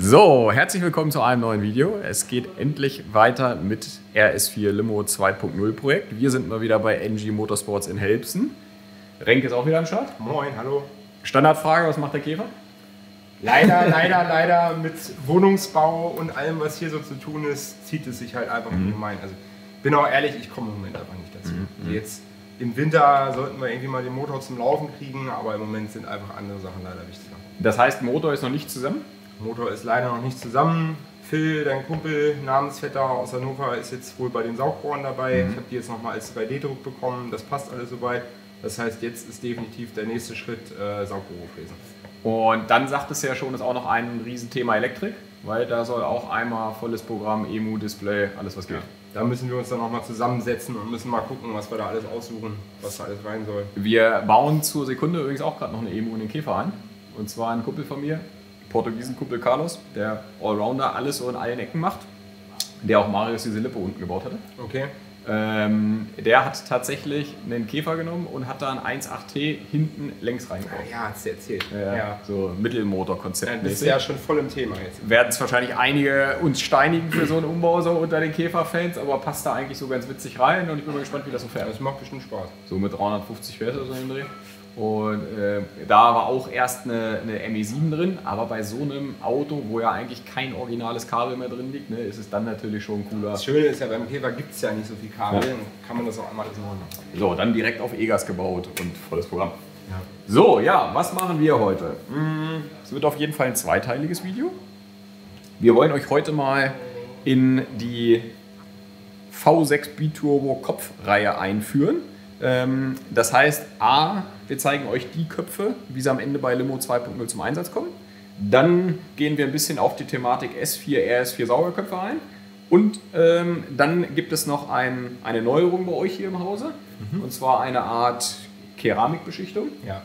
So, herzlich willkommen zu einem neuen Video. Es geht endlich weiter mit RS4 Limo 2.0 Projekt. Wir sind mal wieder bei NG Motorsports in Helbsen. Renke ist auch wieder am Start. Moin, hallo. Standardfrage, was macht der Käfer? Leider mit Wohnungsbau und allem, was hier so zu tun ist, zieht es sich halt einfach ungemein. Also bin auch ehrlich, ich komme im Moment einfach nicht dazu. Also jetzt im Winter sollten wir irgendwie mal den Motor zum Laufen kriegen, aber im Moment sind einfach andere Sachen leider wichtiger. Das heißt, Motor ist noch nicht zusammen? Motor ist leider noch nicht zusammen. Phil, dein Kumpel, Namensvetter aus Hannover, ist jetzt wohl bei den Saugbohren dabei. Ich habe die jetzt nochmal als 3D-Druck bekommen, das passt alles soweit. Das heißt, jetzt ist definitiv der nächste Schritt Saugrohrfräsen. Und dann sagt es ja schon, ist auch noch ein Riesenthema Elektrik, weil da soll auch einmal volles Programm, EMU, Display, alles was geht. Ja, da müssen wir uns dann nochmal zusammensetzen und müssen mal gucken, was wir da alles aussuchen, was da alles rein soll. Wir bauen zur Sekunde übrigens auch gerade noch eine EMU in den Käfer ein. Und zwar ein Kumpel von mir, Portugiesen-Kumpel Carlos, der Allrounder alles so in allen Ecken macht, der auch Marius diese Lippe unten gebaut hatte. Okay. Der hat tatsächlich einen Käfer genommen und hat da ein 1.8T hinten längs reingebaut. Ja, hast du erzählt. Ja. So Mittelmotor-Konzept. Ja, das ist ja schon voll im Thema jetzt. Werden es wahrscheinlich einige uns steinigen für so einen Umbau so unter den Käferfans, aber passt da eigentlich so ganz witzig rein und ich bin mal gespannt, wie das so fährt. Das macht bestimmt Spaß. So mit 350 PS oder so im Dreh. Und da war auch erst eine ME7 drin, aber bei so einem Auto, wo ja eigentlich kein originales Kabel mehr drin liegt, ne, ist es dann natürlich schon cooler. Das Schöne ist ja, beim Käfer gibt es ja nicht so viel Kabel, dann kann man das auch einmal alles machen. So, dann direkt auf E-Gas gebaut und volles Programm. Ja. So, ja, was machen wir heute? Es wird auf jeden Fall ein zweiteiliges Video. Wir wollen euch heute mal in die V6 Biturbo Kopfreihe einführen. Das heißt, A, wir zeigen euch die Köpfe, wie sie am Ende bei Limo 2.0 zum Einsatz kommen. Dann gehen wir ein bisschen auf die Thematik S4, RS4 Saugerköpfe ein. Und dann gibt es noch eine Neuerung bei euch hier im Hause. Und zwar eine Art Keramikbeschichtung,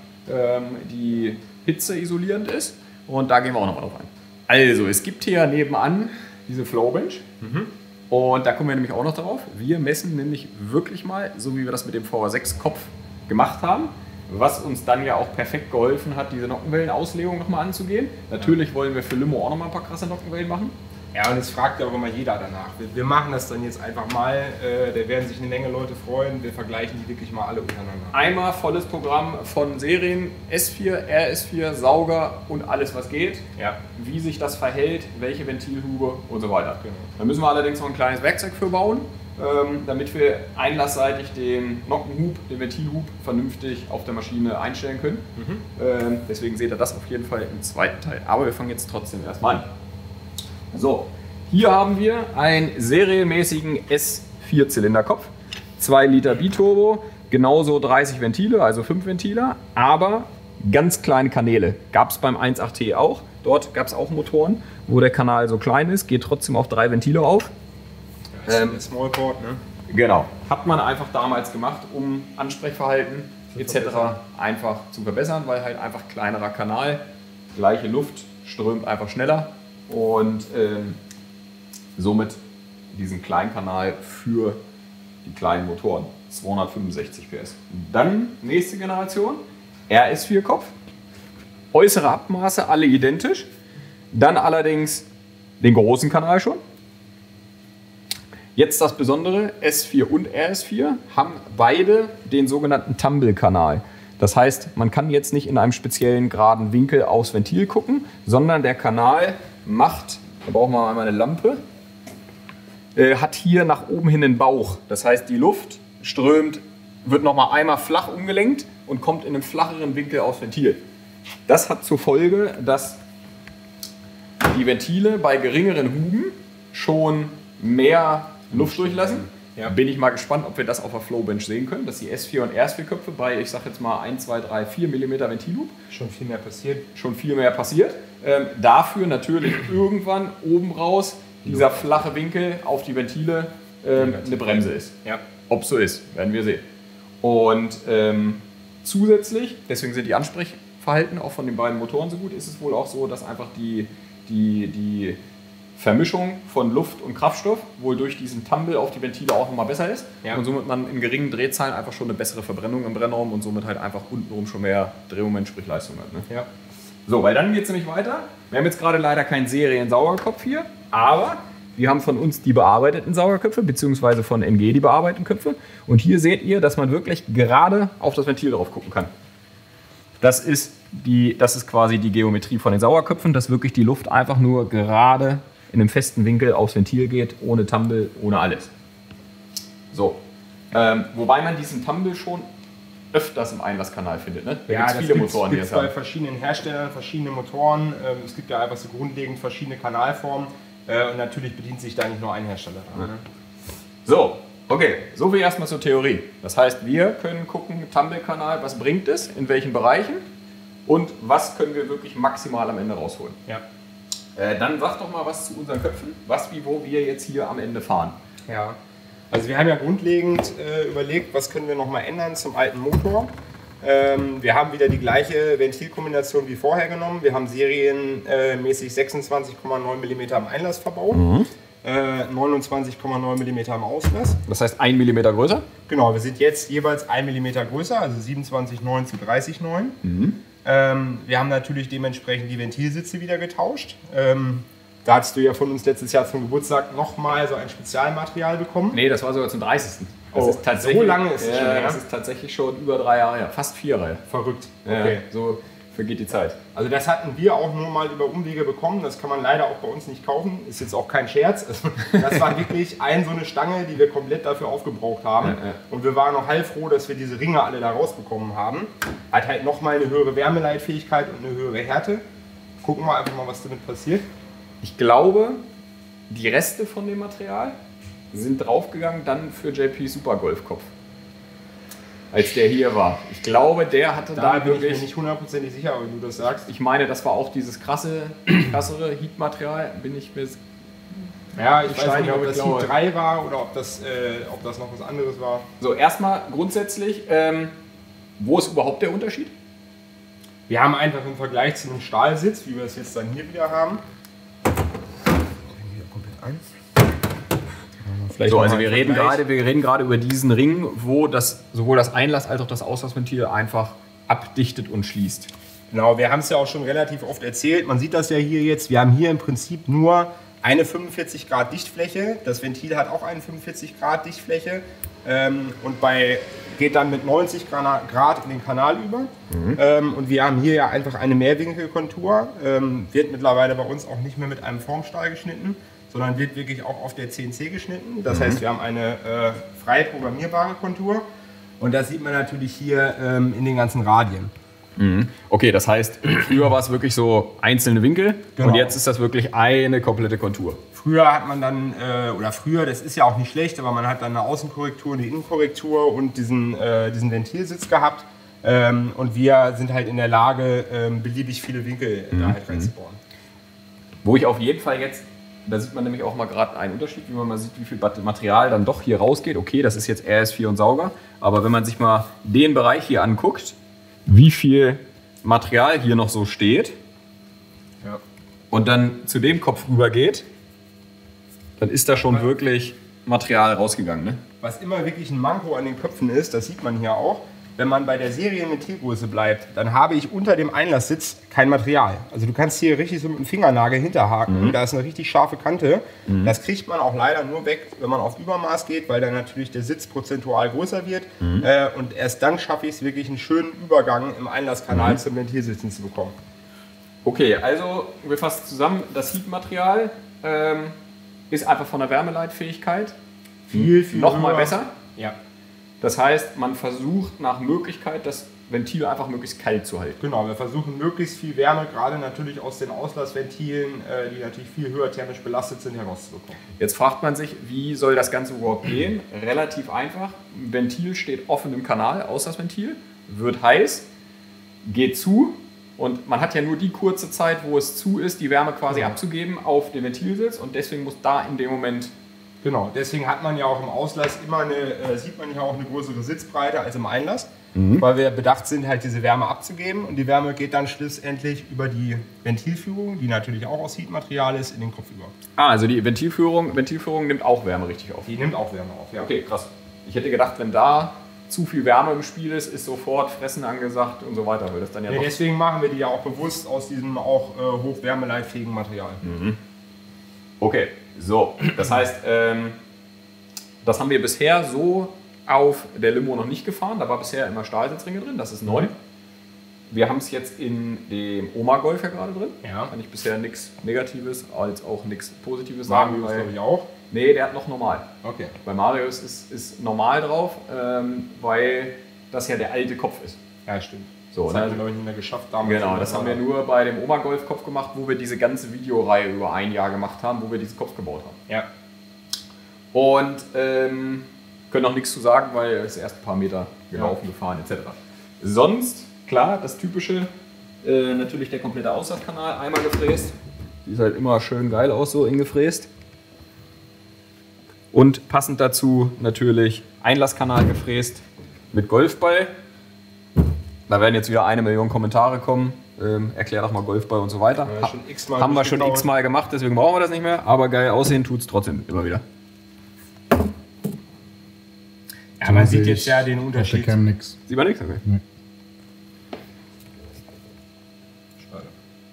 die hitzeisolierend ist. Und da gehen wir auch nochmal drauf ein. Also, es gibt hier nebenan diese Flowbench. Und da kommen wir nämlich auch noch drauf. Wir messen nämlich wirklich mal, so wie wir das mit dem VR6 Kopf gemacht haben, was uns dann ja auch perfekt geholfen hat, diese Nockenwellenauslegung nochmal anzugehen. Natürlich wollen wir für Limo auch nochmal ein paar krasse Nockenwellen machen. Ja, und es fragt ja auch immer jeder danach. Wir machen das dann jetzt einfach mal, da werden sich eine Menge Leute freuen, wir vergleichen die wirklich mal alle untereinander. Einmal volles Programm von Serien, S4, RS4, Sauger und alles was geht. Ja. Wie sich das verhält, welche Ventilhube und so weiter. Genau. Da müssen wir allerdings noch ein kleines Werkzeug für bauen, damit wir einlassseitig den Nockenhub, den Ventilhub vernünftig auf der Maschine einstellen können. Deswegen seht ihr das auf jeden Fall im zweiten Teil. Aber wir fangen jetzt trotzdem erstmal an. So, hier haben wir einen serienmäßigen S4-Zylinderkopf, 2 Liter Biturbo, genauso 30 Ventile, also 5 Ventiler, aber ganz kleine Kanäle. Gab es beim 1.8T auch. Dort gab es auch Motoren, wo der Kanal so klein ist, geht trotzdem auf 3 Ventile auf. Smallport, ne? Genau, hat man einfach damals gemacht, um Ansprechverhalten etc. einfach zu verbessern, weil halt einfach kleinerer Kanal, gleiche Luft, strömt einfach schneller. Und somit diesen Kleinkanal für die kleinen Motoren, 265 PS. Dann nächste Generation, RS4 Kopf, äußere Abmaße alle identisch, dann allerdings den großen Kanal schon. Jetzt das Besondere, S4 und RS4 haben beide den sogenannten Tumble-Kanal. Das heißt, man kann jetzt nicht in einem speziellen geraden Winkel aufs Ventil gucken, sondern der Kanal macht, da brauchen wir einmal eine Lampe, hat hier nach oben hin einen Bauch. Das heißt, die Luft strömt, wird nochmal einmal flach umgelenkt und kommt in einem flacheren Winkel aufs Ventil. Das hat zur Folge, dass die Ventile bei geringeren Huben schon mehr Luft durchlassen. Ja. Bin ich mal gespannt, ob wir das auf der Flowbench sehen können, dass die S4 und RS4-Köpfe bei, ich sag jetzt mal 1, 2, 3, 4 mm Ventilhub Schon viel mehr passiert. Dafür natürlich irgendwann oben raus dieser flache Winkel auf die Ventile eine Bremse ist. Ja. Ob so ist, werden wir sehen. Und zusätzlich, deswegen sind die Ansprechverhalten auch von den beiden Motoren so gut, ist es wohl auch so, dass einfach die Vermischung von Luft und Kraftstoff wohl durch diesen Tumble auf die Ventile auch nochmal besser ist. Ja. Und somit man in geringen Drehzahlen einfach schon eine bessere Verbrennung im Brennraum und somit halt einfach untenrum schon mehr Drehmoment, sprich Leistung hat. Ne? Ja. So, weil dann geht es nämlich weiter. Wir haben jetzt gerade leider keinen Serien-Sauerkopf hier, aber wir haben von uns die bearbeiteten Sauerköpfe, beziehungsweise von NG die bearbeiteten Köpfe. Und hier seht ihr, dass man wirklich gerade auf das Ventil drauf gucken kann. Das ist quasi die Geometrie von den Sauerköpfen, dass wirklich die Luft einfach nur gerade in einem festen Winkel aufs Ventil geht, ohne Tumble, ohne alles. So, wobei man diesen Tumble schon öfters im Einlasskanal findet. Ne? Da Ja, gibt's das viele Motoren, die gibt's das haben. bei verschiedenen Herstellern, verschiedene Motoren. Es gibt ja einfach so grundlegend verschiedene Kanalformen. Und natürlich bedient sich da nicht nur ein Hersteller dran. Ne? So, okay, so viel erstmal zur Theorie. Das heißt, wir können gucken, Tumble-Kanal, was bringt es, in welchen Bereichen und was können wir wirklich maximal am Ende rausholen. Ja. Dann sag doch mal was zu unseren Köpfen, was wie wo wir jetzt hier am Ende fahren. Ja. Also wir haben ja grundlegend überlegt, was können wir nochmal ändern zum alten Motor. Wir haben wieder die gleiche Ventilkombination wie vorher genommen. Wir haben serienmäßig 26,9 mm im Einlassverbau, 29,9 mm im Auslass. Das heißt 1 mm größer? Genau, wir sind jetzt jeweils 1 mm größer, also 27,9 zu 30,9. Wir haben natürlich dementsprechend die Ventilsitze wieder getauscht. Da hattest du ja von uns letztes Jahr zum Geburtstag nochmal so ein Spezialmaterial bekommen. Nee, das war sogar zum 30. Das ist tatsächlich, so lange ist es schon her? Das ist tatsächlich schon über 3 Jahre her, fast 4 Jahre. Verrückt. Okay. Ja, so vergeht die Zeit. Also das hatten wir auch nur mal über Umwege bekommen. Das kann man leider auch bei uns nicht kaufen. Ist jetzt auch kein Scherz. Also das war wirklich so eine Stange, die wir komplett dafür aufgebraucht haben. Ja. Und wir waren noch heilfroh, dass wir diese Ringe alle da rausbekommen haben. Hat halt nochmal eine höhere Wärmeleitfähigkeit und eine höhere Härte. Gucken wir einfach mal, was damit passiert. Ich glaube, die Reste von dem Material sind draufgegangen dann für JP Super Golfkopf. Als der hier war. Ich glaube, der hatte da bin wirklich... Ich mir nicht hundertprozentig sicher, wenn du das sagst. Ich meine, das war auch dieses krassere Heat-Material. Bin ich mir... Ja, ich weiß nicht, ob das Heat 3 war oder ob das noch was anderes war. So, erstmal grundsätzlich, wo ist überhaupt der Unterschied? Wir haben einfach im Vergleich zu einem Stahlsitz, wie wir es jetzt dann hier wieder haben. So, also wir reden gerade über diesen Ring, wo sowohl das Einlass- als auch das Auslassventil einfach abdichtet und schließt. Genau, wir haben es ja auch schon relativ oft erzählt. Man sieht das ja hier jetzt. Wir haben hier im Prinzip nur eine 45 Grad Dichtfläche. Das Ventil hat auch eine 45 Grad Dichtfläche und geht dann mit 90 Grad in den Kanal über. Und wir haben hier ja einfach eine Mehrwinkelkontur. Wird mittlerweile bei uns auch nicht mehr mit einem Formstahl geschnitten, sondern wird wirklich auch auf der CNC geschnitten. Das heißt, wir haben eine frei programmierbare Kontur und das sieht man natürlich hier in den ganzen Radien. Okay, das heißt, früher war es wirklich so einzelne Winkel und jetzt ist das wirklich eine komplette Kontur. Früher hat man dann, das ist ja auch nicht schlecht, aber man hat dann eine Außenkorrektur, eine Innenkorrektur und diesen Ventilsitz gehabt. Und wir sind halt in der Lage, beliebig viele Winkel da halt reinzubauen. Wo ich auf jeden Fall jetzt, da sieht man nämlich auch mal gerade einen Unterschied, wie man mal sieht, wie viel Material dann doch hier rausgeht. Okay, das ist jetzt RS4 und Sauger, aber wenn man sich mal den Bereich hier anguckt, wie viel Material hier noch so steht und dann zu dem Kopf rüber geht, dann ist da schon wirklich Material rausgegangen. Ne? Was immer wirklich ein Manko an den Köpfen ist, das sieht man hier auch, wenn man bei der Serienventilgröße bleibt, dann habe ich unter dem Einlasssitz kein Material. Also du kannst hier richtig so mit dem Fingernagel hinterhaken, da ist eine richtig scharfe Kante. Das kriegt man auch leider nur weg, wenn man auf Übermaß geht, weil dann natürlich der Sitz prozentual größer wird. Und erst dann schaffe ich es wirklich, einen schönen Übergang im Einlasskanal zum Ventilsitzen zu bekommen. Okay, also wir fassen zusammen, das Heat-Material ist einfach von der Wärmeleitfähigkeit viel noch mal besser. Ja. Das heißt, man versucht nach Möglichkeit, das Ventil einfach möglichst kalt zu halten. Genau, wir versuchen möglichst viel Wärme, gerade natürlich aus den Auslassventilen, die natürlich viel höher thermisch belastet sind, herauszubekommen. Jetzt fragt man sich, wie soll das Ganze überhaupt gehen? Relativ einfach. Ventil steht offen im Kanal, Auslassventil, wird heiß, geht zu und man hat ja nur die kurze Zeit, wo es zu ist, die Wärme quasi abzugeben auf den Ventilsitz und deswegen muss da in dem Moment... Genau, deswegen hat man ja auch im Auslass immer sieht man ja auch eine größere Sitzbreite als im Einlass, weil wir bedacht sind, halt diese Wärme abzugeben und die Wärme geht dann schlussendlich über die Ventilführung, die natürlich auch aus Heatmaterial ist, in den Kopf über. Ah, also die Ventilführung nimmt auch Wärme richtig auf? Die nimmt auch Wärme auf, ja. Okay, krass. Ich hätte gedacht, wenn da zu viel Wärme im Spiel ist sofort Fressen angesagt und so weiter. Weil das dann ja deswegen machen wir die ja auch bewusst aus diesem auch hochwärmeleitfähigen Material. Okay, so, das heißt, das haben wir bisher so auf der Limo noch nicht gefahren. Da war bisher immer Stahlsitzringe drin, das ist neu. Wir haben es jetzt in dem Oma Golf ja gerade drin. Ja. Kann ich bisher nichts Negatives als auch nichts Positives Marius, sagen. glaube ich, auch. Nee, der hat noch normal. Okay. Bei Marius ist normal drauf, weil das ja der alte Kopf ist. Ja, stimmt. So, das haben wir, glaube ich, nicht mehr geschafft damals. Genau, das haben wir nur bei dem Oma Golf Kopf gemacht, wo wir diese ganze Videoreihe über ein Jahr gemacht haben, wo wir diesen Kopf gebaut haben. Ja. Und können noch nichts zu sagen, weil er ist erst ein paar Meter gelaufen, gefahren etc. Sonst, klar, das typische, natürlich der komplette Aussatzkanal, einmal gefräst. Sieht halt immer schön geil aus, so ingefräst. Und passend dazu natürlich Einlasskanal gefräst mit Golfball. Da werden jetzt wieder 1 Million Kommentare kommen. Erklär doch mal Golfball und so weiter. Ja, haben wir schon x-mal gemacht, deswegen brauchen wir das nicht mehr. Aber geil aussehen tut es trotzdem immer wieder. Ja, man sieht jetzt ja den Unterschied. Auf der Cam nix. Sieht man nichts? Okay. Nee. Schade.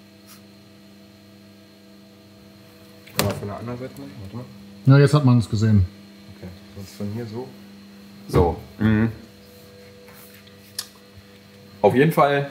Kann man von der anderen Seite machen? Warte mal. Ja, jetzt hat man es gesehen. Okay, sonst von hier so. So. Auf jeden Fall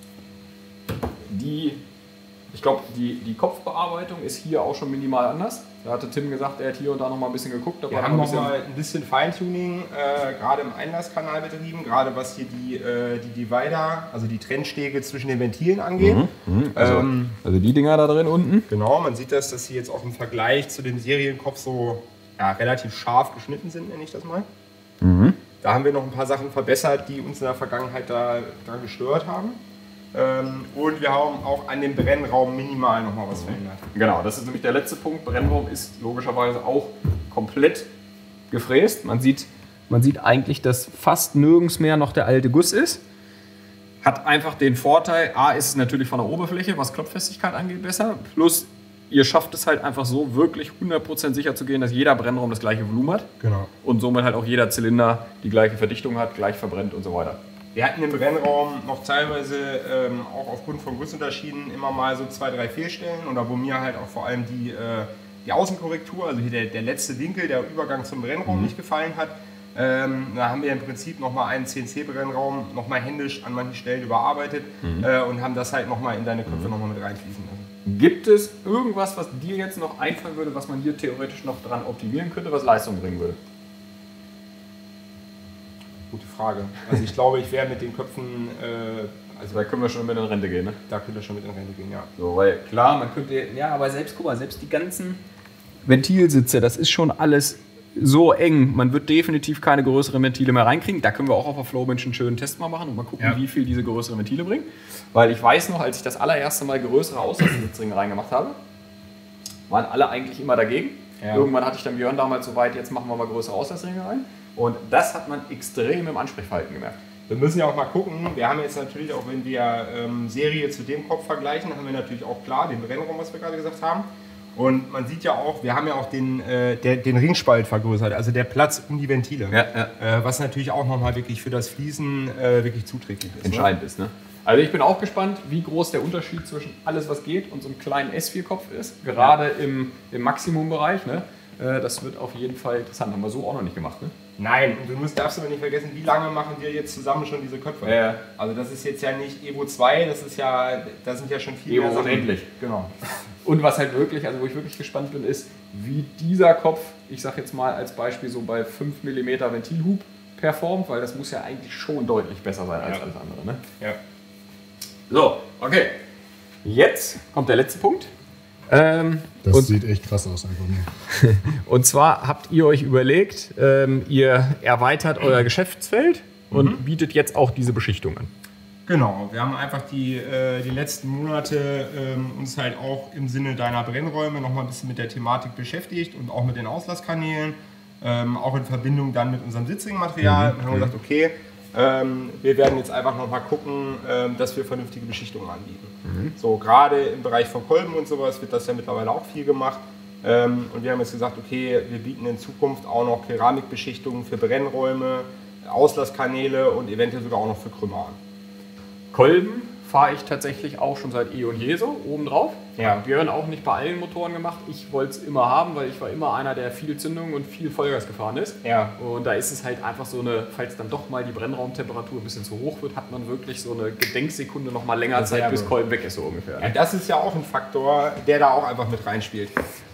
ich glaube, die Kopfbearbeitung ist hier auch schon minimal anders. Da hatte Tim gesagt, er hat hier und da noch mal ein bisschen geguckt. Wir haben noch mal ein bisschen Feintuning, gerade im Einlasskanal betrieben, gerade was hier die Divider, also die Trennstege zwischen den Ventilen angeht. Also die Dinger da drin unten. Genau, man sieht das, dass sie jetzt auch im Vergleich zu dem Serienkopf so relativ scharf geschnitten sind, nenne ich das mal. Da haben wir noch ein paar Sachen verbessert, die uns in der Vergangenheit daran gestört haben. Und wir haben auch an dem Brennraum minimal noch mal was verändert. Genau, das ist nämlich der letzte Punkt. Brennraum ist logischerweise auch komplett gefräst. Man sieht eigentlich, dass fast nirgends mehr noch der alte Guss ist. Hat einfach den Vorteil, A, ist es natürlich von der Oberfläche, was Klopffestigkeit angeht, besser. Plus, ihr schafft es halt einfach so, wirklich 100% sicher zu gehen, dass jeder Brennraum das gleiche Volumen hat. Genau. Und somit halt auch jeder Zylinder die gleiche Verdichtung hat, gleich verbrennt und so weiter. Wir hatten im Brennraum noch teilweise auch aufgrund von Gussunterschieden immer mal so 2, 3 Fehlstellen oder wo mir halt auch vor allem die Außenkorrektur, also hier der letzte Winkel, der Übergang zum Brennraum nicht gefallen hat. Da haben wir im Prinzip nochmal einen CNC-Brennraum nochmal händisch an manchen Stellen überarbeitet und haben das halt nochmal in deine Köpfe nochmal mit reinfließen lassen. Gibt es irgendwas, was dir jetzt noch einfallen würde, was man hier theoretisch noch dran optimieren könnte, was Leistung bringen würde? Gute Frage. Also ich glaube, ich wäre mit den Köpfen, Also da können wir schon mit in Rente gehen, ne? da könnte wir schon mit in Rente gehen, ja. So, weil klar, man könnte, ja, aber selbst, guck mal, selbst die ganzen Ventilsitze, das ist schon alles so eng. Man wird definitiv keine größeren Ventile mehr reinkriegen. Da können wir auch auf der Flowbench einen schönen Test mal machen und mal gucken, wie viel diese größeren Ventile bringen. Weil ich weiß noch, als ich das allererste Mal größere Außensitzringe reingemacht habe, waren alle eigentlich immer dagegen. Ja. Irgendwann hatte ich dann Björn damals so weit, jetzt machen wir mal größere Außensitzringe rein. Und das hat man extrem im Ansprechverhalten gemerkt. Wir müssen ja auch mal gucken, wir haben jetzt natürlich auch, wenn wir Serie zu dem Kopf vergleichen, haben wir natürlich auch klar den Brennraum, was wir gerade gesagt haben. Und man sieht ja auch, wir haben ja auch den Ringspalt vergrößert, also der Platz um die Ventile. Was natürlich auch nochmal wirklich für das Fließen wirklich zuträglich ist. Entscheidend ist, ne? Also ich bin auch gespannt, wie groß der Unterschied zwischen alles, was geht und so einem kleinen S4-Kopf ist. Gerade im Maximumbereich, ne? Das wird auf jeden Fall interessant. Haben wir so auch noch nicht gemacht, ne? Nein, und du darfst aber nicht vergessen, wie lange machen wir jetzt zusammen schon diese Köpfe? Also das ist jetzt ja nicht Evo 2, das sind ja schon viel mehr Sachen. Unendlich. Genau. Und was halt wirklich, also wo ich wirklich gespannt bin, ist, wie dieser Kopf, ich sag jetzt mal als Beispiel so bei 5 mm Ventilhub performt, weil das muss ja eigentlich schon deutlich besser sein als alles andere, ne? Ja. So, okay. Jetzt kommt der letzte Punkt. Das sieht echt krass aus einfach nur. Und zwar habt ihr euch überlegt, ihr erweitert euer Geschäftsfeld und bietet jetzt auch diese Beschichtung an. Genau, wir haben einfach die letzten Monate uns halt auch im Sinne deiner Brennräume noch mal ein bisschen mit der Thematik beschäftigt und auch mit den Auslasskanälen, auch in Verbindung dann mit unserem Sitzringmaterial. Wir haben gesagt, okay, wir werden jetzt einfach noch mal gucken, dass wir vernünftige Beschichtungen anbieten. So, gerade im Bereich von Kolben und sowas wird das ja mittlerweile auch viel gemacht. Und wir haben jetzt gesagt, okay, wir bieten in Zukunft auch noch Keramikbeschichtungen für Brennräume, Auslasskanäle und eventuell sogar auch noch für Krümmer an. Kolben fahre ich tatsächlich auch schon seit eh und je so, obendrauf. Ja. Wir werden auch nicht bei allen Motoren gemacht. Ich wollte es immer haben, weil ich war immer einer, der viel Zündung und viel Vollgas gefahren ist. Ja. Und da ist es halt einfach so eine, falls dann doch mal die Brennraumtemperatur ein bisschen zu hoch wird, hat man wirklich so eine Gedenksekunde noch mal länger Zeit, bis Kolben weg ist, so ungefähr. Ja, das ist ja auch ein Faktor, der da auch einfach mit reinspielt.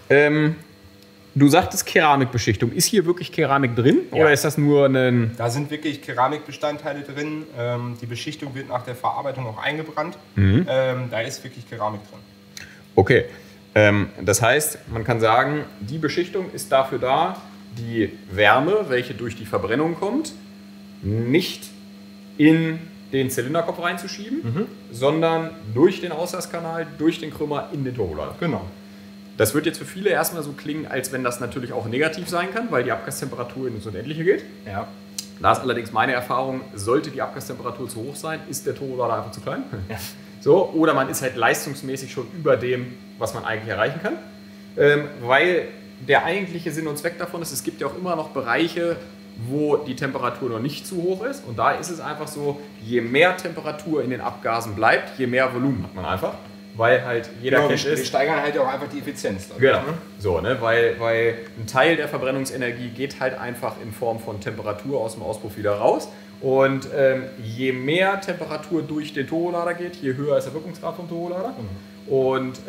Du sagtest Keramikbeschichtung. Ist hier wirklich Keramik drin oder ist das nur ein... Da sind wirklich Keramikbestandteile drin. Die Beschichtung wird nach der Verarbeitung auch eingebrannt. Da ist wirklich Keramik drin. Okay. Das heißt, man kann sagen, die Beschichtung ist dafür da, die Wärme, welche durch die Verbrennung kommt, nicht in den Zylinderkopf reinzuschieben, sondern durch den Auslasskanal, durch den Krümmer in den Turbolader. Genau. Das wird jetzt für viele erstmal so klingen, als wenn das natürlich auch negativ sein kann, weil die Abgastemperatur ins Unendliche geht. Ja. Da ist allerdings meine Erfahrung, sollte die Abgastemperatur zu hoch sein, ist der Turbolader einfach zu klein. Ja. So, oder man ist halt leistungsmäßig schon über dem, was man eigentlich erreichen kann. Weil der eigentliche Sinn und Zweck davon ist, es gibt ja auch immer noch Bereiche, wo die Temperatur noch nicht zu hoch ist. Und da ist es einfach so, je mehr Temperatur in den Abgasen bleibt, je mehr Volumen hat man einfach. Weil halt jeder Cache ist. Wir steigern halt auch einfach die Effizienz. Dadurch, Genau. ne? So, ne? Weil ein Teil der Verbrennungsenergie geht halt einfach in Form von Temperatur aus dem Auspuff wieder raus. Und je mehr Temperatur durch den Turbolader geht, je höher ist der Wirkungsgrad vom Turbolader. Und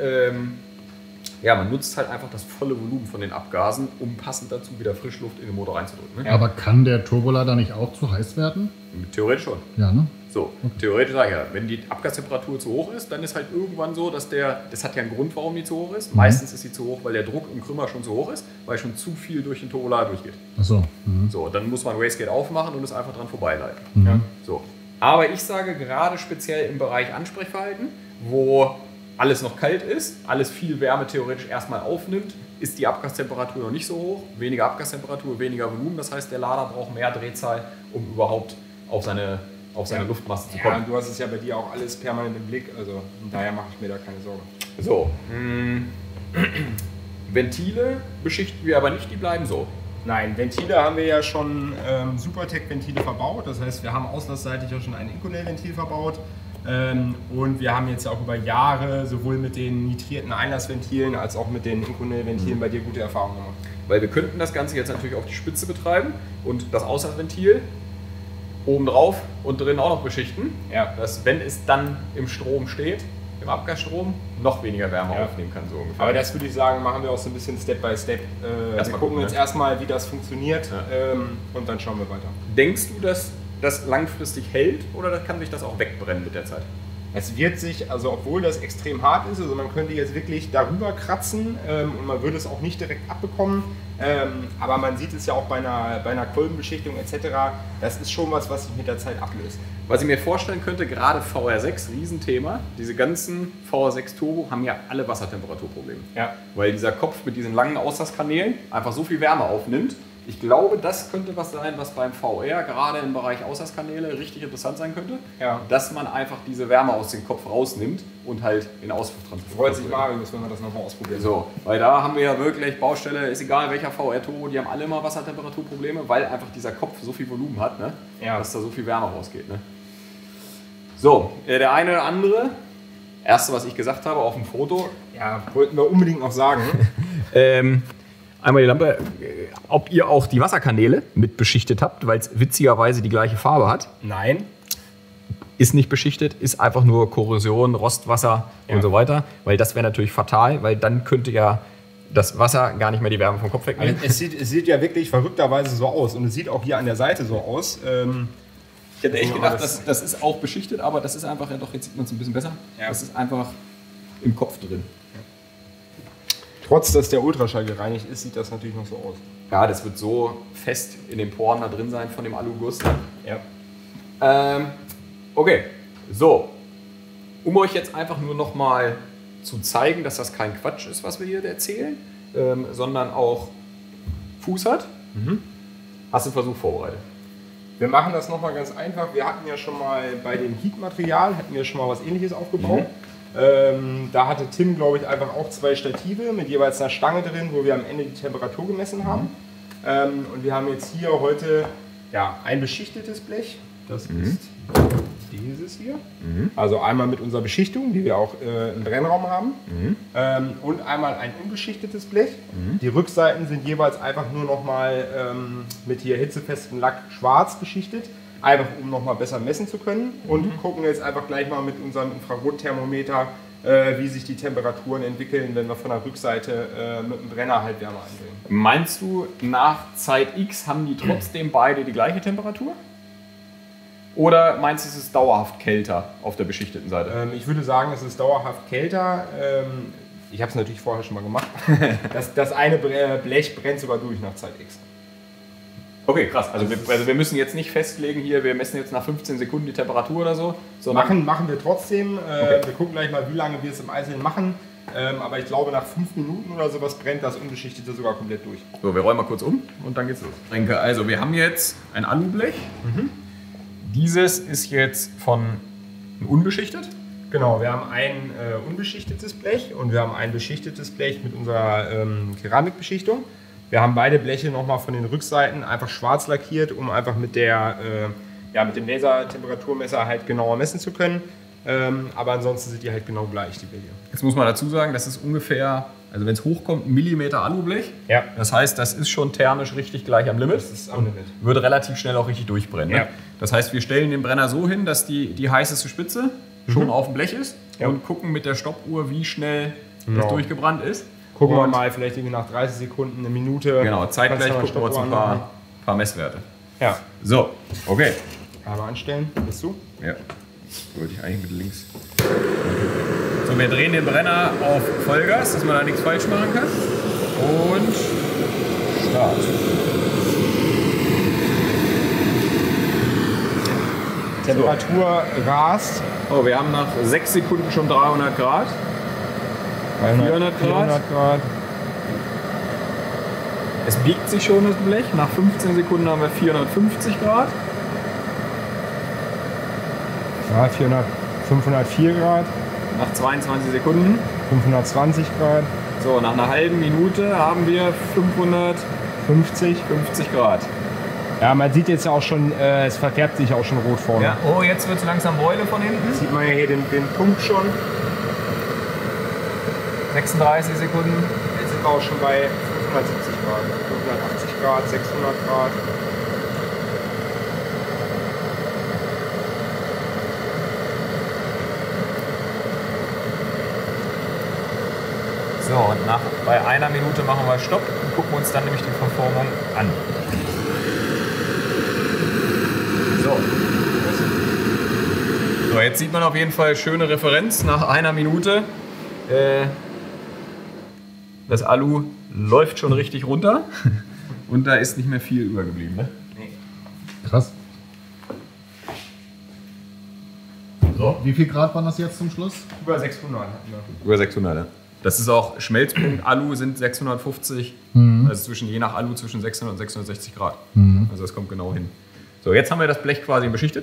ja, man nutzt halt einfach das volle Volumen von den Abgasen, um passend dazu wieder Frischluft in den Motor reinzudrücken. Ne? Ja, aber kann der Turbolader nicht auch zu heiß werden? Theoretisch schon. Ja, ne? So, theoretisch sage ich ja, wenn die Abgastemperatur zu hoch ist, dann ist halt irgendwann so, dass das hat ja einen Grund, warum die zu hoch ist. Meistens ist sie zu hoch, weil der Druck im Krümmer schon zu hoch ist, weil schon zu viel durch den Turbolader durchgeht. Ach so. So, dann muss man Wastegate aufmachen und es einfach dran vorbeileiten. Ja. So. Aber ich sage gerade speziell im Bereich Ansprechverhalten, wo alles noch kalt ist, alles viel Wärme theoretisch erstmal aufnimmt, ist die Abgastemperatur noch nicht so hoch. Weniger Abgastemperatur, weniger Volumen. Das heißt, der Lader braucht mehr Drehzahl, um überhaupt auf seine Luftmasse zu kommen. Ja, und du hast es ja bei dir auch alles permanent im Blick, also daher mache ich mir da keine Sorgen. So, Ventile beschichten wir aber nicht, die bleiben so. Nein, Ventile haben wir ja schon Supertech-Ventile verbaut, das heißt, wir haben auslassseitig ja schon ein Inconel-Ventil verbaut und wir haben jetzt auch über Jahre sowohl mit den nitrierten Einlassventilen als auch mit den Inconel-Ventilen bei dir gute Erfahrungen gemacht. Weil wir könnten das Ganze jetzt natürlich auf die Spitze betreiben und das Auslassventil oben drauf und drin auch noch beschichten, dass, wenn es dann im Strom steht, im Abgasstrom, noch weniger Wärme aufnehmen kann, so ungefähr. Aber das würde ich sagen, machen wir auch so ein bisschen Step by Step. Wir gucken jetzt erstmal, wie das funktioniert und dann schauen wir weiter. Denkst du, dass das langfristig hält oder kann sich das auch wegbrennen mit der Zeit? Es wird sich, also obwohl das extrem hart ist, also man könnte jetzt wirklich darüber kratzen und man würde es auch nicht direkt abbekommen, aber man sieht es ja auch bei einer Kolbenbeschichtung etc., das ist schon was sich mit der Zeit ablöst. Was ich mir vorstellen könnte, gerade VR6, Riesenthema, diese ganzen VR6 Turbo haben ja alle Wassertemperaturprobleme. Ja. Weil dieser Kopf mit diesen langen Auslasskanälen einfach so viel Wärme aufnimmt. Ich glaube, das könnte was sein, was beim VR gerade im Bereich Auslasskanäle richtig interessant sein könnte. Ja. Dass man einfach diese Wärme aus dem Kopf rausnimmt und halt in Auspuff transportiert. Freut sich Marius, wenn wir das nochmal ausprobieren. So, weil da haben wir ja wirklich Baustelle, ist egal welcher VR-Turbo, die haben alle immer Wassertemperaturprobleme, weil einfach dieser Kopf so viel Volumen hat, ne? Dass da so viel Wärme rausgeht. Ne? So, der eine oder andere, erste, was ich gesagt habe auf dem Foto. Ja, wollten wir unbedingt noch sagen. Einmal die Lampe, ob ihr auch die Wasserkanäle mit beschichtet habt, weil es witzigerweise die gleiche Farbe hat. Nein. Ist nicht beschichtet, ist einfach nur Korrosion, Rostwasser und so weiter. Weil das wäre natürlich fatal, weil dann könnte ja das Wasser gar nicht mehr die Wärme vom Kopf wegnehmen. Es sieht ja wirklich verrückterweise so aus und es sieht auch hier an der Seite so aus. Ich hätte echt gedacht, das ist auch beschichtet, aber das ist einfach, ja doch, jetzt sieht man es ein bisschen besser. Ja. Das ist einfach im Kopf drin. Trotz, dass der Ultraschall gereinigt ist, sieht das natürlich noch so aus. Ja, das wird so fest in den Poren da drin sein von dem Aluguss. Ja. Okay, so. Um euch jetzt einfach nur noch mal zu zeigen, dass das kein Quatsch ist, was wir hier erzählen, sondern auch Fuß hat, hast du einen Versuch vorbereitet. Wir machen das nochmal ganz einfach. Wir hatten ja schon mal bei dem Heat-Material was Ähnliches aufgebaut. Da hatte Tim, glaube ich, einfach auch 2 Stative mit jeweils einer Stange drin, wo wir am Ende die Temperatur gemessen haben. Und wir haben jetzt hier heute ja, ein beschichtetes Blech. Das ist dieses hier. Also einmal mit unserer Beschichtung, die wir auch im Brennraum haben. Und einmal ein unbeschichtetes Blech. Die Rückseiten sind jeweils einfach nur nochmal mit hier hitzefestem Lack schwarz beschichtet. Einfach um nochmal besser messen zu können. Und gucken jetzt einfach gleich mal mit unserem Infrarotthermometer, wie sich die Temperaturen entwickeln, wenn wir von der Rückseite mit dem Brenner halt Wärme einbringen. Meinst du, nach Zeit X haben die trotzdem beide die gleiche Temperatur? Oder meinst du, es ist dauerhaft kälter auf der beschichteten Seite? Ich würde sagen, es ist dauerhaft kälter. Ich habe es natürlich vorher schon mal gemacht. Das eine Blech brennt sogar durch nach Zeit X. Okay, krass. Also wir müssen jetzt nicht festlegen hier, wir messen jetzt nach 15 Sekunden die Temperatur oder so. Sondern Machen wir trotzdem. Okay. Wir gucken gleich mal, wie lange wir es im Einzelnen machen. Aber ich glaube, nach 5 Minuten oder sowas brennt das Unbeschichtete sogar komplett durch. So, wir räumen mal kurz um und dann geht's los. Renke, also wir haben jetzt ein Alublech. Dieses ist jetzt von unbeschichtet. Genau, wir haben ein unbeschichtetes Blech und wir haben ein beschichtetes Blech mit unserer Keramikbeschichtung. Wir haben beide Bleche nochmal von den Rückseiten einfach schwarz lackiert, um einfach mit dem Lasertemperaturmesser halt genauer messen zu können. Aber ansonsten sind die halt genau gleich, die Bleche. Jetzt muss man dazu sagen, das ist ungefähr, also wenn es hochkommt, 1 Millimeter Alublech. Ja. Das heißt, das ist schon thermisch richtig gleich am Limit. Das ist am Limit. Würde relativ schnell auch richtig durchbrennen. Ja. Ne? Das heißt, wir stellen den Brenner so hin, dass die heißeste Spitze schon auf dem Blech ist und gucken mit der Stoppuhr, wie schnell das durchgebrannt ist. Gucken wir mal, vielleicht irgendwie nach 30 Sekunden, eine Minute. Genau, zeitgleich gucken wir uns ein paar Messwerte. Ja. So, okay. Einmal anstellen, bist du? Ja, wollte ich eigentlich mit links. So, wir drehen den Brenner auf Vollgas, dass man da nichts falsch machen kann. Und Start. Temperatur rast. Oh, wir haben nach 6 Sekunden schon 300 Grad. 400 Grad. Es biegt sich schon das Blech. Nach 15 Sekunden haben wir 450 Grad. Ja, 504 Grad. Nach 22 Sekunden 520 Grad. So, nach einer halben Minute haben wir 550 Grad. Ja, man sieht jetzt auch schon, es verfärbt sich auch schon rot vorne. Ja. Oh, jetzt wird es langsam Beule von hinten. Sieht man ja hier den Punkt schon. 36 Sekunden. Jetzt sind wir auch schon bei 570 Grad, 580 Grad, 600 Grad. So, und bei einer Minute machen wir Stopp und gucken uns dann nämlich die Verformung an. So, jetzt sieht man auf jeden Fall schöne Referenz nach einer Minute. Das Alu läuft schon richtig runter und da ist nicht mehr viel übergeblieben. Ne? Nee. Krass. So. Wie viel Grad waren das jetzt zum Schluss? Über 600 hatten wir. Über 600, ja. Das ist auch Schmelzpunkt Alu sind 650, also je nach Alu zwischen 600 und 660 Grad. Also das kommt genau hin. So, jetzt haben wir das Blech quasi beschichtet.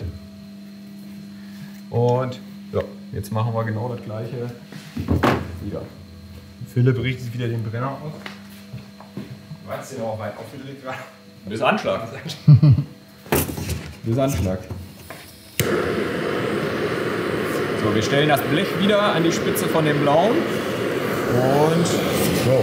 Und ja, jetzt machen wir genau das gleiche wieder. Philipp richtet wieder den Brenner aus. Du hast den auch weit aufgedreht gerade. Bis Anschlag. Bis Anschlag. So, wir stellen das Blech wieder an die Spitze von dem blauen. Und so.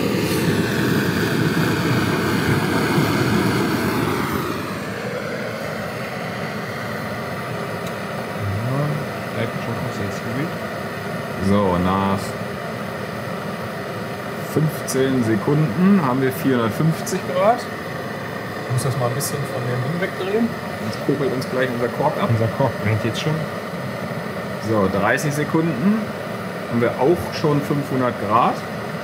So, nach 15 Sekunden haben wir 450 Grad. Ich muss das mal ein bisschen von dem Ding wegdrehen. Sonst kokelt uns gleich unser Kork ab. Unser Kork brennt jetzt schon. So, 30 Sekunden haben wir auch schon 500 Grad.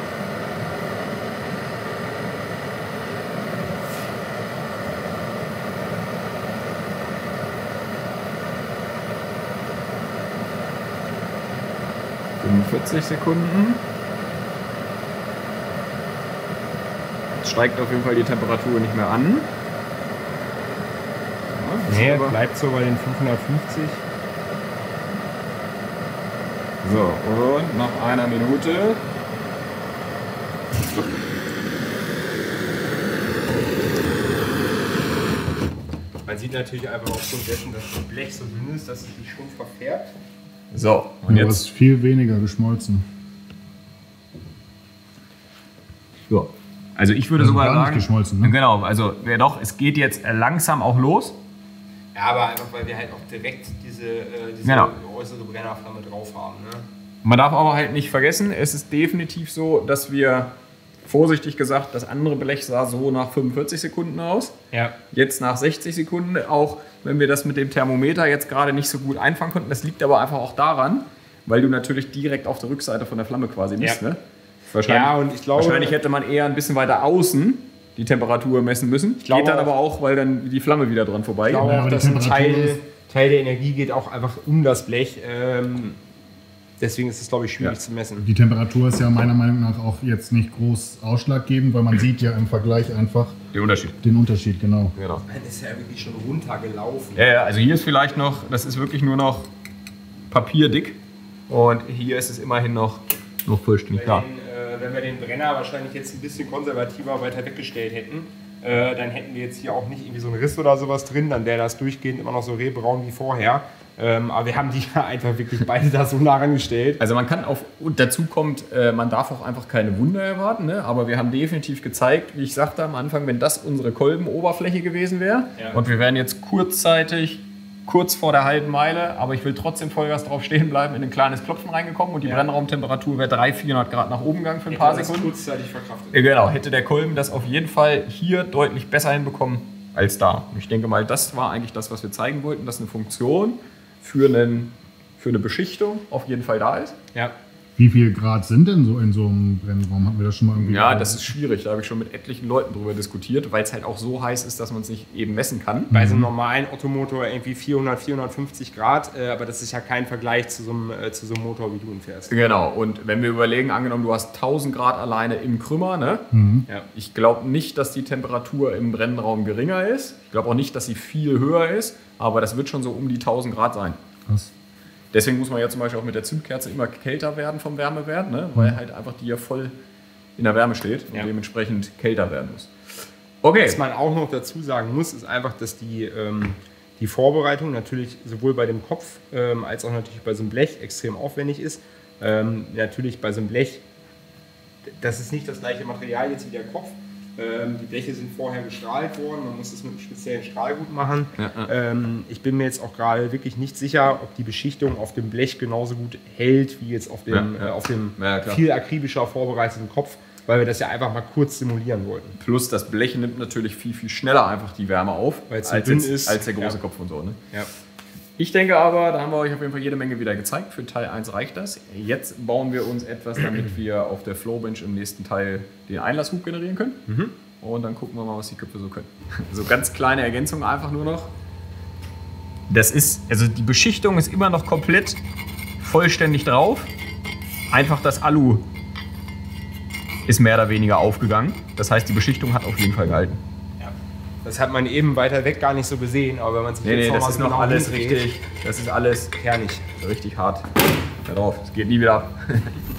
Sekunden. Jetzt steigt auf jeden Fall die Temperatur nicht mehr an. Ja, nee, bleibt so bei den 550. So, und nach einer Minute. Man sieht natürlich einfach aufgrund dessen, dass das Blech so dünn ist, dass es sich schon verfärbt. So, und Ja, jetzt. ist viel weniger geschmolzen. Ja. Also ich würde Also sogar gar nicht sagen. geschmolzen, ne? Genau, also ja doch, es geht jetzt langsam auch los. Ja, aber einfach, weil wir halt auch direkt diese Genau. äußere Brennerflamme drauf haben. Ne? Man darf aber halt nicht vergessen, es ist definitiv so, dass wir, vorsichtig gesagt, das andere Blech sah so nach 45 Sekunden aus. Ja. Jetzt nach 60 Sekunden, auch wenn wir das mit dem Thermometer jetzt gerade nicht so gut einfangen konnten. Das liegt aber einfach auch daran, weil du natürlich direkt auf der Rückseite von der Flamme quasi bist. Ja. Ne? Wahrscheinlich, Ja, und ich glaube, wahrscheinlich hätte man eher ein bisschen weiter außen die Temperatur messen müssen. glaube Geht dann auch- aber auch, weil dann die Flamme wieder dran vorbeigeht. Ich glaube Ja, auch, aber die dass ein Temperatur Teil der Energie geht auch einfach um das Blech. Deswegen ist es, glaube ich, schwierig Ja. zu messen. Die Temperatur ist ja meiner Meinung nach auch jetzt nicht groß ausschlaggebend, weil man sieht ja im Vergleich einfach Den Unterschied. den Unterschied, genau. Genau. Man ist ja wirklich schon runtergelaufen. Ja, also hier ist vielleicht noch, das ist wirklich nur noch papierdick. Und hier ist es immerhin noch vollständig klar. Wenn wir den Brenner wahrscheinlich jetzt ein bisschen konservativer weiter weggestellt hätten, dann hätten wir jetzt hier auch nicht irgendwie so einen Riss oder sowas drin, dann wäre das durchgehend immer noch so rehbraun wie vorher. Aber wir haben die ja einfach wirklich beide da so nah rangestellt. Also man kann auf, und dazu kommt, man darf auch einfach keine Wunder erwarten, ne? Aber wir haben definitiv gezeigt, wie ich sagte am Anfang, wenn das unsere Kolbenoberfläche gewesen wäre Ja. und wir wären jetzt kurzzeitig, kurz vor der halben Meile, aber ich will trotzdem Vollgas drauf stehen bleiben, in ein kleines Klopfen reingekommen und die Brennraumtemperatur wäre 300-400 Grad nach oben gegangen für ein paar Sekunden. kurzzeitig verkraftet. Genau, hätte der Kolben das auf jeden Fall hier deutlich besser hinbekommen als da. Und ich denke mal, das war eigentlich das, was wir zeigen wollten, dass eine Funktion für eine Beschichtung auf jeden Fall da ist. Ja. Wie viel Grad sind denn so in so einem Brennraum? Hatten wir das schon mal irgendwie? Ja, das ist schwierig. Da habe ich schon mit etlichen Leuten drüber diskutiert, weil es halt auch so heiß ist, dass man es nicht eben messen kann. Bei so einem normalen Ottomotor irgendwie 400, 450 Grad, aber das ist ja kein Vergleich zu so einem Motor, wie du ihn fährst. Genau, und wenn wir überlegen, angenommen, du hast 1000 Grad alleine im Krümmer, ne? Ja. Ich glaube nicht, dass die Temperatur im Brennraum geringer ist. Ich glaube auch nicht, dass sie viel höher ist, aber das wird schon so um die 1000 Grad sein. Krass. Deswegen muss man ja zum Beispiel auch mit der Zündkerze immer kälter werden vom Wärmewert, ne? Weil halt einfach die ja voll in der Wärme steht und Ja. dementsprechend kälter werden muss. Okay. Was man auch noch dazu sagen muss, ist einfach, dass die Vorbereitung natürlich sowohl bei dem Kopf als auch natürlich bei so einem Blech extrem aufwendig ist. Natürlich bei so einem Blech, das ist nicht das gleiche Material jetzt wie der Kopf. Die Bleche sind vorher gestrahlt worden, man muss das mit einem speziellen Strahlgut machen. Ich bin mir jetzt auch gerade wirklich nicht sicher, ob die Beschichtung auf dem Blech genauso gut hält wie jetzt auf dem, auf dem Ja, klar. viel akribischer vorbereiteten Kopf, weil wir das ja einfach mal kurz simulieren wollten. Plus das Blech nimmt natürlich viel, viel schneller einfach die Wärme auf, Weil es so dünn ist. als der große Ja. Kopf und so. Ne? Ja. Ich denke aber, da haben wir euch auf jeden Fall jede Menge wieder gezeigt. Für Teil 1 reicht das. Jetzt bauen wir uns etwas, damit wir auf der Flowbench im nächsten Teil den Einlasshub generieren können. Und dann gucken wir mal, was die Köpfe so können. So ganz kleine Ergänzung einfach nur noch. Das ist, also die Beschichtung ist immer noch komplett vollständig drauf. Einfach das Alu ist mehr oder weniger aufgegangen. Das heißt, die Beschichtung hat auf jeden Fall gehalten. Das hat man eben weiter weg gar nicht so gesehen, aber wenn man sich Nee, noch das mal ist so noch genau alles hindreht, richtig. Das ist alles herrlich. richtig hart da drauf. Es geht nie wieder ab.